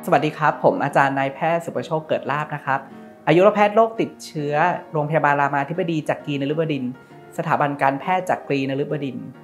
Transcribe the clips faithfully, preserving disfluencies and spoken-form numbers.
สวัสดีครับผมอาจารย์นายแพทย์สุประโชคเกิดลาภนะครับอายุรแพทย์โรคติดเชื้อโรงพยาบาลรามาธิบดีจักรีนฤบดินทร์สถาบันการแพทย์จักรีนฤบดินทร์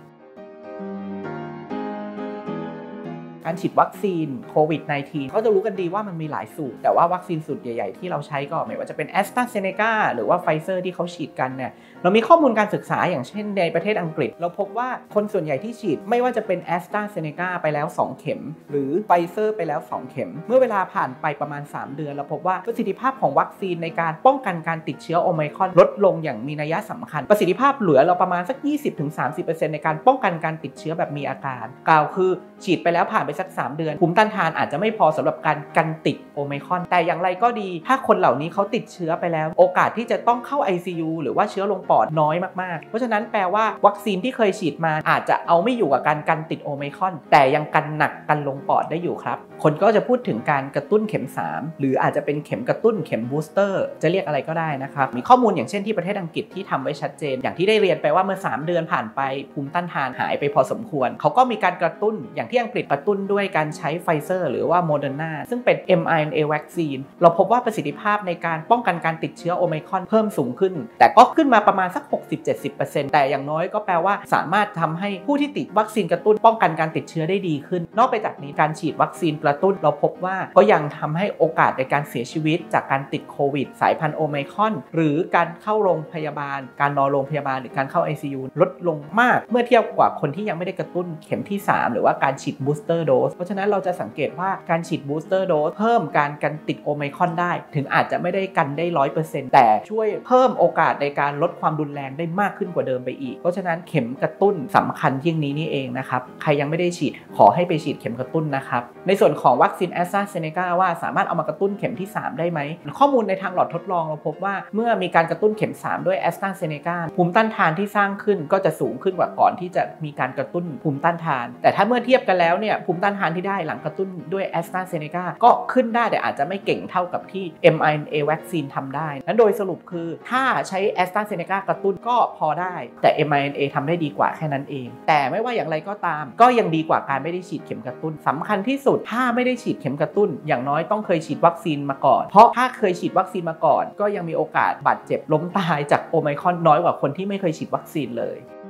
การฉีดวัคซีนโควิด สิบเก้า เขาจะรู้กันดีว่ามันมีหลายสูตรแต่ว่าวัคซีนสูตรใหญ่ๆที่เราใช้ก็ไม่ว่าจะเป็น แอสตราเซเนกา หรือว่า ไฟเซอร์ ที่เขาฉีดกันเนี่ยเรามีข้อมูลการศึกษาอย่างเช่นในประเทศอังกฤษเราพบว่าคนส่วนใหญ่ที่ฉีดไม่ว่าจะเป็น แอสตราเซเนกา ไปแล้วสองเข็มหรือ ไฟเซอร์ ไปแล้วสองเข็มเมื่อเวลาผ่านไปประมาณสามเดือนเราพบว่าประสิทธิภาพของวัคซีนในการป้องกันการติดเชื้อโอไมครอนลดลงอย่างมีนัยสำคัญประสิทธิภาพเหลือเราประมาณสัก ยี่สิบถึงสามสิบเปอร์เซ็นต์ ในการป้องกันการติดเชื้อแบบมีอาการกล่าวคือฉีดไปแล้วผ่านไปสักสามเดือนภูมิต้านทานอาจจะไม่พอสำหรับการกันติดโอไมครอนแต่อย่างไรก็ดีถ้าคนเหล่านี้เขาติดเชื้อไปแล้วโอกาสที่จะต้องเข้า ไอ ซี ยู หรือว่าเชื้อลงปอดน้อยมากๆเพราะฉะนั้นแปลว่าวัคซีนที่เคยฉีดมาอาจจะเอาไม่อยู่กับการกันติดโอไมครอนแต่ยังกันหนักกันลงปอดได้อยู่ครับคนก็จะพูดถึงการกระตุ้นเข็มสามหรืออาจจะเป็นเข็มกระตุ้นเข็มบูสเตอร์จะเรียกอะไรก็ได้นะครับมีข้อมูลอย่างเช่นที่ประเทศอังกฤษที่ทำไว้ชัดเจนอย่างที่ได้เรียนไปว่าเมื่อสามเดือนผ่านไปภูมิต้านทานหายไปพอสมควรเขาก็มีการกระตุ้นอย่างที่อังกฤษกระตุ้นด้วยการใช้ไฟเซอร์หรือว่าโมเดอร์นาซึ่งเป็น เอ็ม อาร์ เอ็น เอ วัคซีนเราพบว่าประสิทธิภาพในการป้องกันการติดเชื้อโอไมครอนเพิ่มสูงขึ้นแต่ก็ขึ้นมาประมาณสัก หกสิบถึงเจ็ดสิบเปอร์เซ็นต์ แต่อย่างน้อยก็แปลว่าสามารถทำให้ผู้ที่ติดวัคซีนกระตุ้นป้องกันการติดเชื้อได้ดีขึ้นนอกไปจากนี้การฉีดวัคซีนกระตุ้นเราพบว่าก็ยังทำให้โอกาสในการเสียชีวิตจากการติดโควิดสายพันธุ์โอไมครอนหรือการเข้าโรงพยาบาลการนอนโรงพยาบาลหรือการเข้า ไอ ซี ยู ลดลงมากเมื่อเทียบกว่าคนที่ยังไม่ได้กระตุ้นเข็มที่สามหรือว่าการฉีดบูสเตอร์โดสเพราะฉะนั้นเราจะสังเกตว่าการฉีดบูสเตอร์โดสเพิ่มการกันติดโอไมครอนได้ถึงอาจจะไม่ได้กันได้ ร้อยเปอร์เซ็นต์ แต่ช่วยเพิ่มโอกาสในการลดความรุนแรงได้มากขึ้นกว่าเดิมไปอีกเพราะฉะนั้นเข็มกระตุ้นสำคัญยิ่งนี้นี่เองนะครับใครยังไม่ได้ฉีดขอให้ไปฉีดเข็มกระตุ้นนะครับในส่วนของวัคซีน แอสตราเซเนกา ว่าสามารถเอามากระตุ้นเข็มที่สามได้ไหมข้อมูลในทางหลอดทดลองเราพบว่าเมื่อมีการกระตุ้นเข็มสามด้วย แอสตราเซเนกา ภูมิต้านทานที่สร้างขึ้นก็จะสูงขึ้นกว่าก่อนที่จะมีการกระตุ้นภูมิต้านทานแต่ถ้าเมื่อเทียบกันแล้วเนี่ยภูมิต้านทานที่ได้หลังกระตุ้นด้วย แอสตราเซเนกา ก็ขึ้นได้แต่อาจจะไม่เก่งเท่ากับที่ เอ็ม อาร์ เอ็น เอ วัคซีนทำได้นั้นโดยสรุปคือถ้าใช้ แอสตราเซเนกา กระตุ้นก็พอได้แต่ เอ็ม อาร์ เอ็น เอ ทำได้ดีกว่าแค่นั้นเองแต่ไม่ว่าอย่างไรก็ตามก็ยังดีกว่าการไม่ได้ฉีดเข็มกระตุ้นสำคัญที่สุดถ้าไม่ได้ฉีดเข็มกระตุ้นอย่างน้อยต้องเคยฉีดวัคซีนมาก่อนเพราะถ้าเคยฉีดวัคซีนมาก่อนก็ยังมีโอกาสบาดเจ็บล้มตายจากโอไมครอนน้อยกว่าคนที่ไม่เคยฉีดวัคซีนเลย